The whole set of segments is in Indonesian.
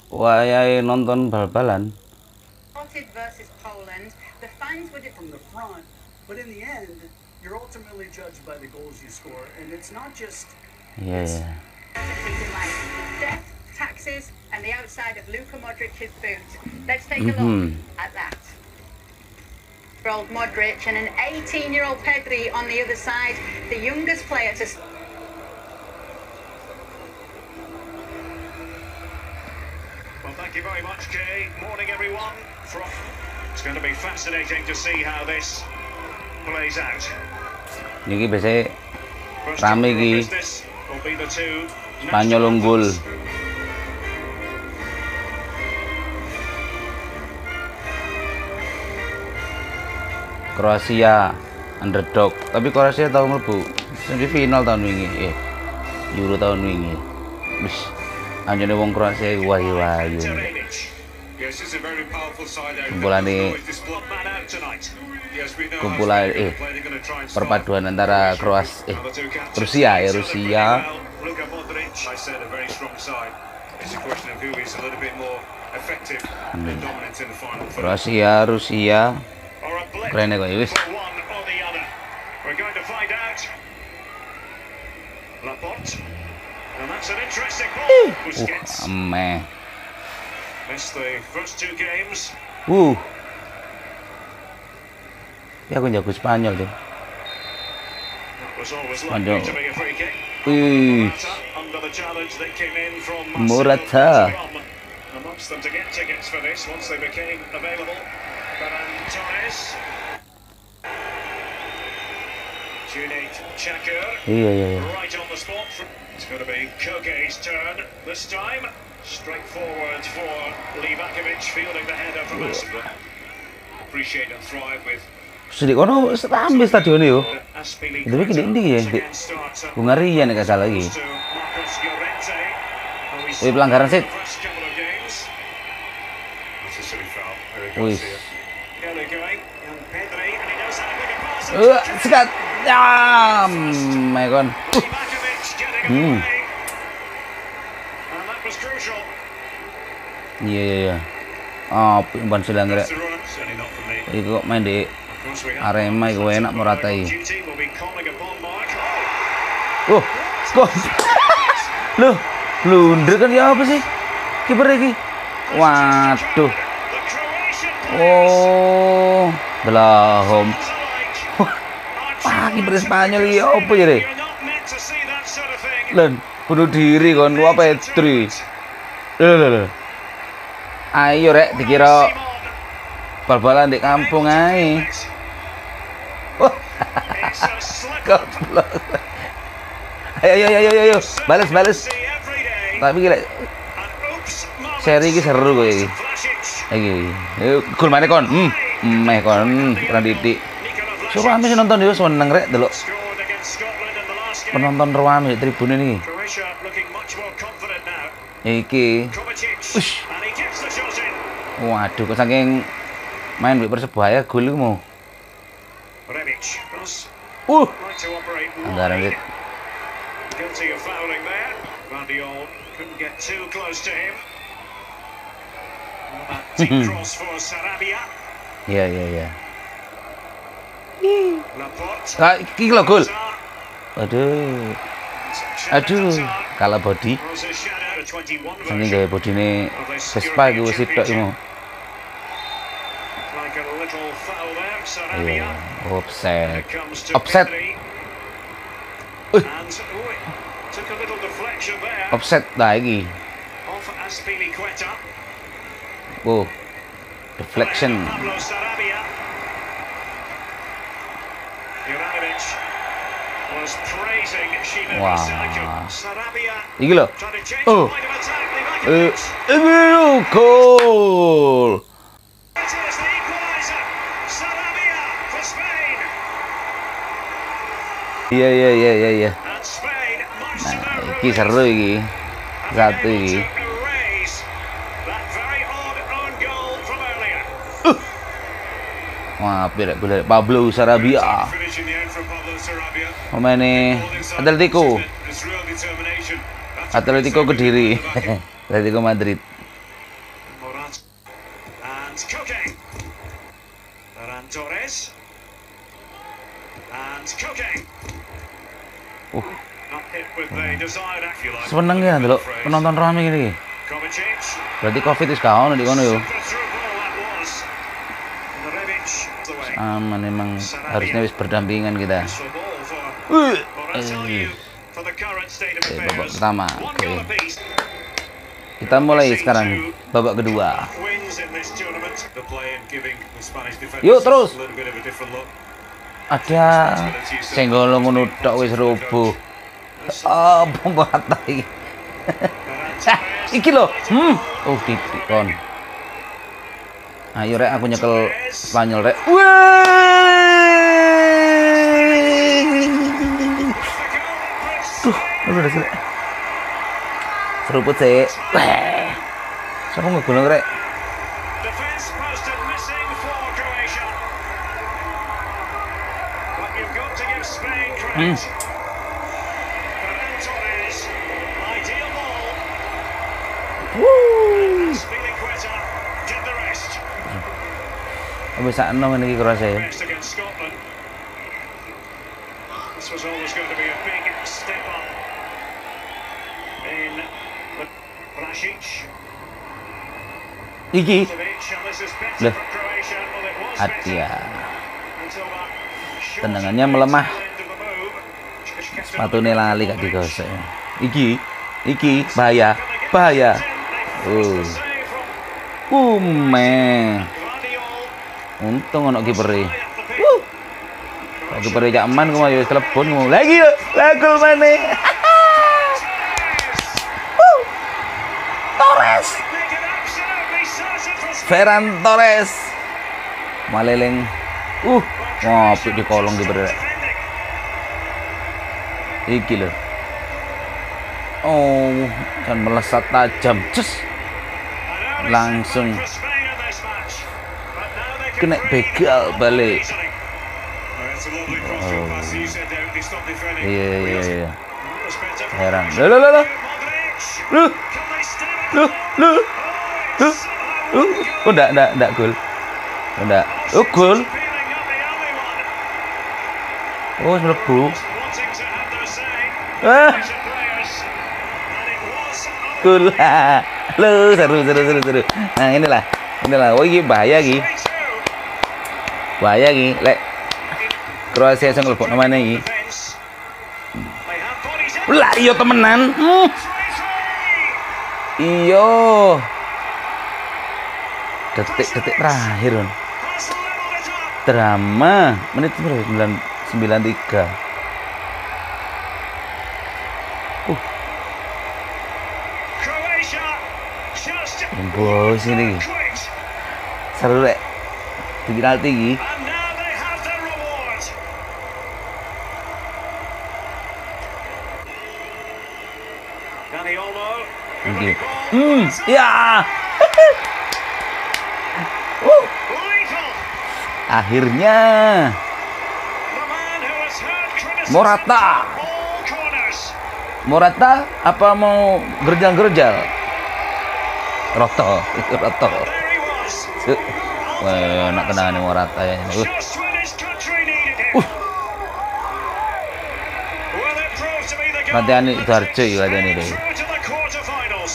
wayahe nonton bal-balan. Versus Poland, the fans would from the front, but in the end, you're ultimately judged by the goals you score, and it's not just. Yeah. like death, taxes, and the outside of Luka Modric's boot. Let's take a look at that. Old Modric and an 18-year-old Pedri on the other side, the youngest player to. Well, thank you very much, Kay. Morning, everyone. It's going to be fascinating to see how this plays out. Niki biasanya rame iki. Spanyol unggul. Kroasia underdog, tapi Kroasia tahu mlebu semifinal tahun wingi. Euro tahun wingi. Wis anjene wong Kroasia wayu-wayu. Kumpulan perpaduan antara Rusia. Rusia keren ya kok wis. Ameh. Ya aku jago Spanyol tuh. Spanyol. Wih. Morata. Iya. Right on the spot. It's going to be Koke's turn this time. Straightforward for Livakovic, fielding the header from Aston. Appreciate and thrive with. Sedih kono ramai stadion yo. Tapi gede ya, di Hungaria nih gak salah lagi. Wih, pelanggaran sih. Wih. Sekat. Ya, Megon. Iya. Ban silang rek. Iki kok main di Arema iku enak meratai. Kok. Loh, blunder kan ya apa sih? Kiper iki. Waduh. Oh, belahom. Kiper Spanyol iki apa ya, Rek? Len, bunuh diri kon wa Pedri. Lho. Ayo rek dikira bal-balan di kampung ae. Goblok. Ayo. Balas. Tapi gila. Seri iki seru kowe iki. Iki. Gol maneh kon. Meh kon kurang didik. Suruh ame nonton yo seneng rek delok. Penonton ruame di tribun ini. Iki. Waduh, kok saking main di Persebaya gol iku mau. Anggaran gitu. Iya. Iki lho gol. Aduh, kalah body. Ini gaya bodine Vespa iku sitok iku. Iya, offset. Offset dah iki. Oh, deflection. Wah, iki lho. Gol. Iya. Nah, iki seru iki. Satu iki. Wah, pilih Pablo Sarabia. Pemain Atletico Kediri. Atletico Madrid. Ferran Torres. And Koke. Not hit with the desired accuracy. Seneng ya delok penonton rame gini. Kovacic. Berarti Covid wis gak ono di kono yo. Super through ball that was. And Rebic the way. Aman emang harusnya wis berdampingan kita. Useful ball for Moratalu for the current state of Oke, babak affairs. pertama. One Oke. goal apiece. Kita mulai sekarang babak kedua. Wins in this tournament. The play and giving the Spanish defenders Yuk, terus. a little bit of a different look. Ada senggol ngono tok wis roboh. Pembatai. Iki lho. Oh, dikon. Ayo rek aku nyekel Spanyol rek. Tuh, udah sih. Seruput sih. Siapa ngegulung rek? Defense posted missing for Croatia. But you've got to give Spain credit. Ferran Torres, ideal ball. Spilicueta did the rest. Bisa enong ini Kroasia ya. Best against Scotland. This was always going to be a big step up in Vlasic. Iki. Kovacic, and this is better Loh. for Croatia. Well, it was Hati better ya. until that short Tendangannya melemah. end of the move. Just kept it Sepatune under lali gak Vlahovic. digosok. Iki bahaya, bahaya. Gonna get the save from Meh. Guardiol. Untung ono kipere. High up the pitch. Kalau kipere cak aman ku yo telepon ngomong lagi yo. Lah gol maneh. Torres. Make it absolutely certain for Spain. Ferran Torres. Maleleng. Ngopi di kolong kipere. Defending. Iki lho. Oh, kan melesat tajam. Cus. And only Langsung. setback for Spain in this match. But now they can Kena breathe begal balik. easily. Well, it's a lovely cross-field pass. You said they stopped defending. Iya. It's better for Heran. Croatia. Loh. Modric. Loh. Can they stem it? Loh. Oh, it's somehow Oh, enggak gol. Enggak. Oh, gol. appealing, not the only one. Oh, mlebu. Wanting to have their say. Ah, Croatian players. And it was up gol. Loh, seru. Nah, inilah. Oh, ini bahaya iki. 3-2. Bahaya iki. Lek Kroasia sing mlebu namanya iki. Defense. They have bodies in. Lah, iya temenan. 3-3. Iya. Detik-detik terakhir, Ron. Has leveled it up. Drama. Menit berapa? 93. Croatia just Bos ini. quit. Seru rek. Di penalti iki. And now they have their reward. Dani Olmo. Iki. Ball. Ya. Lethal. Akhirnya The man who has heard criticism Morata. from all corners. Morata apa mau gerjal-gerjal? Roto. There he was. Wah, nak kena nih Morata ya. Just when his country needed him. Will it prove to be the goal Latihan that Darjo takes ya latihan Spain itu. through to the quarterfinals?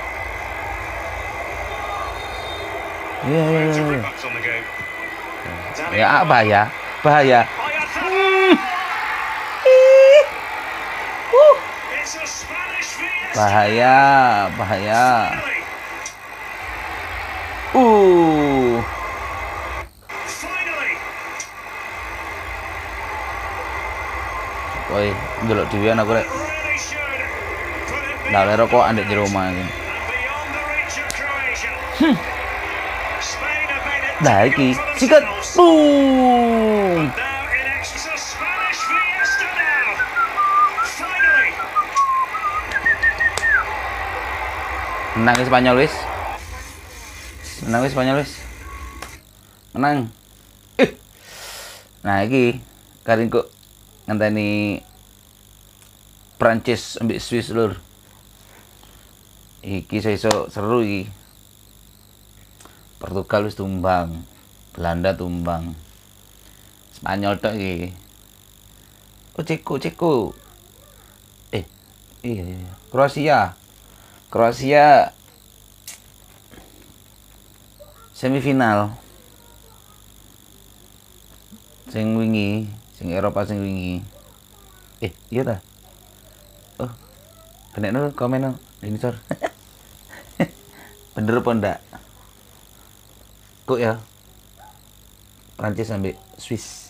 Iya. Backs on the game. Dani Ya Olmo. bahaya. Bayern. It's a Spanish fiesta. Bahaya. Finally. Woi, ndelok dhewean aku rek. Really should put it Lah lek rokok andek jero omah iki. and beyond the reach of Croatia. Spain have made it Nah iki sikat. Now in extra Spanish fiesta now. Finally. Menang wis Spanyol wis. Menang. Nah iki karen kok ngenteni Prancis ambek Swiss lur. Iki iso seru iki. Portugal wis tumbang, Belanda tumbang. Spanyol tok iki. Oh, Ceko. Iya. Kroasia semifinal. Sing Eropa sing wingi. Iya ta? Oh. Kena komen ini sor. Bener apa ndak? Kok ya? Prancis sampai Swiss.